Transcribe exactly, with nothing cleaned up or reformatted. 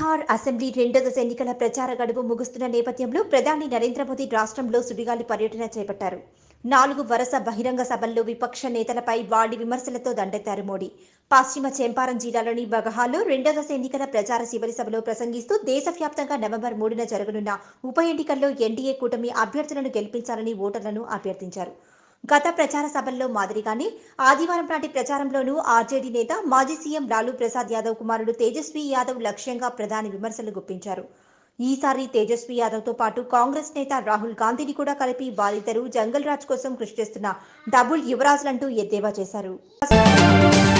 Bihar assembly రెండో దశ ఎన్నికల ప్రచార గడువు ముగుస్తున్న నేపథ్యంలో ప్రధాని నరేంద్ర మోదీ రాష్ట్రంలో సుడిగాలి పర్యటన చేపట్టారు. నాలుగు వరుస బహిరంగ సభల్లో విపక్ష నేతలపై వాడి విమర్శలతో దండెత్తారు మోడీ. పశ్చిమ చంపారణ్ జిల్లాలోని బగహాలో రెండో దశ ఎన్నికల ప్రచార చివరి సభలో ప్రసంగిస్తూ దేశవ్యాప్తంగా నవంబర్ మూడున జరగనున్న ఉప ఎన్నికల్లో ఎన్డీఏ కూటమి అభ్యర్థులను గెలిపించాలని ఓటర్లను అభ్యర్థించారు. గత ప్రచార సభల్లో మాదిరిగానే ఆదివారం నాటి ప్రచారంలోనూ ఆర్జేడీ నేత మాజీ సీఎం లాలూ ప్రసాద్ యాదవ్ కుమారుడు తేజస్వీ యాదవ్ లక్ష్యంగా ప్రధాని విమర్శలు గుప్పించారు. ఈసారి తేజస్వీ యాదవ్తో పాటు కాంగ్రెస్ నేత రాహుల్ గాంధీని కూడా కలిపి వారిద్దరూ జంగల్ రాజ్ కోసం కృషి చేస్తున్న డబుల్ యువరాజులంటూ ఎద్దేవా చేశారు.